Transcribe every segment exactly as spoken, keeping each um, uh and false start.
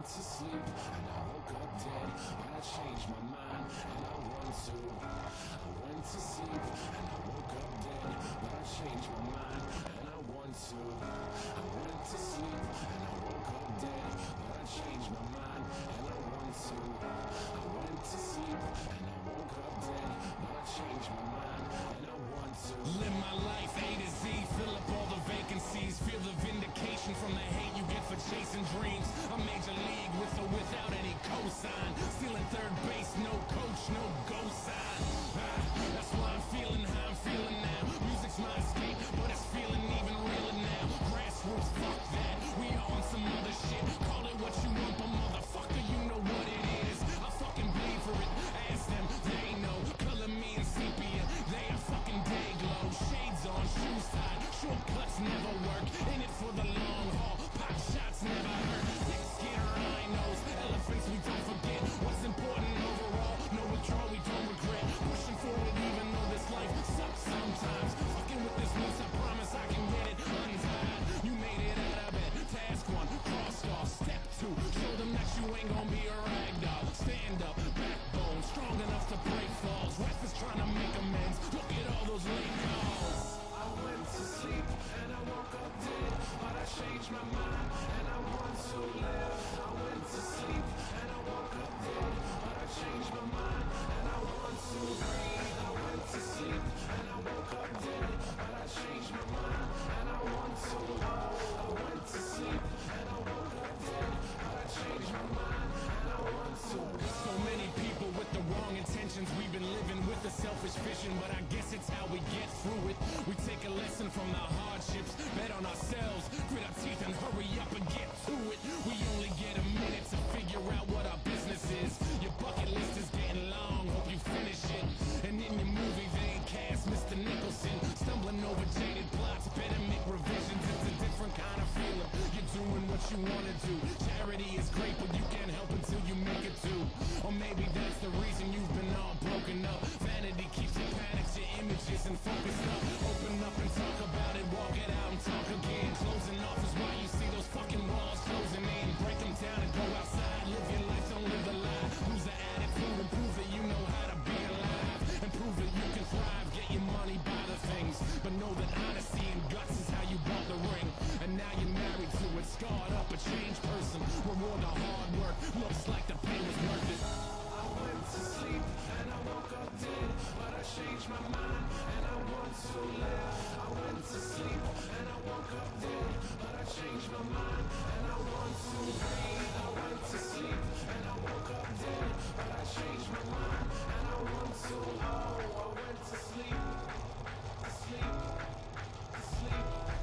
to sleep and I woke up dead, but I changed my mind and I want to. I went to sleep and I woke up dead, but I changed my mind and I want to. I went to sleep and I woke up dead, but I changed my mind and I want to. I went to sleep and I woke up dead, but I changed my mind and I want to. Live my life A to Z, fill up all the vacancies, feel the vindication from the hate you get for chasing dreams. I'm major league with or without any cosign, stealing third base, no coach, no go sign. Ah, that's why I'm feeling how I'm feeling now. Music's my escape, but it's feeling even realer now. Grassroots, fuck that, we on some other shit. Call it what you want, but motherfucker, you know what it is. I fucking bleed for it, ask them, they know. Color me in sepia, they are fucking day glow. Shades on, shoes tied, shortcuts never work. In it for the long haul, pop shots never hurt. Thick skin, rhinos, elephants we don't forget. What's important overall, no withdrawal we don't regret. Pushing forward even though this life sucks sometimes. Fucking with this mess, I promise I can get it untied. You made it out of bed, task one, crossed off. Step two, show them that you ain't gonna be a rag doll. Stand up, backbone, strong enough to break falls. Ref is trying to make amends, look at all those late calls. I went to sleep and I woke up dead, but I changed my mind and I want to live. I went to sleep and I woke up dead, but I changed my mind and I want to breathe. I went to sleep and I woke up dead, but I changed my mind and I want to. I went to sleep and I woke up dead, but I changed my mind and I want to. So many people with the wrong intentions, we've been living with a selfish vision, but I guess it's how we get through it. We take a lesson from the hardships, bet on ourselves, grit our teeth and hurry up and get to it. We only get a minute to figure out what our business is. Your bucket list is getting long, hope you finish it. And in your movie they cast Mister Nicholson, stumbling over jaded plots, better make revisions. It's a different kind of feeling, you're doing what you wanna do. Charity is great, but you can't help until you make it too. Or maybe that's the reason you've been all broken up. Vanity keeps you panicked, your images and focused up. Open up and talk about it, walk it out and talk again. Closing off is why you see those fucking walls closing in. Break them down and go outside, live your life, don't live the lie. Lose the attitude and prove that you know how to be alive. And prove that you can thrive, get your money, buy the things. But know that honesty and guts is how you bought the ring. And now you're married to it, scarred up, a changed person. Reward the hard work, looks like the pain was worth it. I went to sleep and I woke up dead, but I changed my mind and I want to live. I went to sleep and I woke up dead, but I changed my mind and I want to breathe. I went to sleep and I woke up dead, but I changed my mind and I want to. Oh, I went to sleep, sleep, sleep.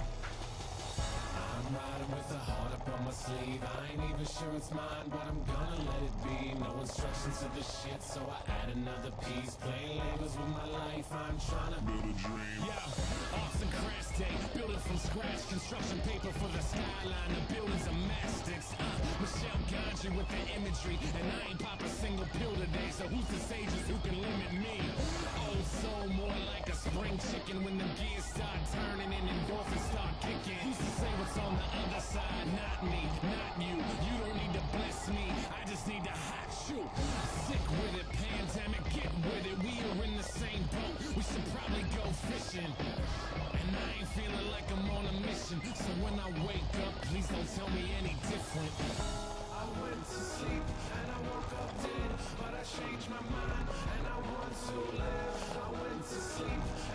I'm riding with a heart up on my sleeve. I ain't even sure it's mine, but I'm gonna let it be. No instructions to the shit, so I add another piece. Playing labels with my life, I'm trying to build a dream. Yeah, arts and crafts day, building from scratch. Construction paper for the skyline, the buildings are mastics. Uh, Michelle Gondry with the imagery, and I ain't pop a single pill today, so who's the sages who can limit me? Old soul, more like a spring chicken. When the gears start turning and endorphins start kicking, who's to say what's on the other side? Not me, not you. You don't need to bless me, I just need to hot shoot. Sick with it, pandemic, get with it. We are in the same boat, we should probably go fishing. And I ain't feeling like I'm on a mission, so when I wake up, please don't tell me any different. I went to sleep and I woke up dead, but I changed my mind and I want to live. I went to sleep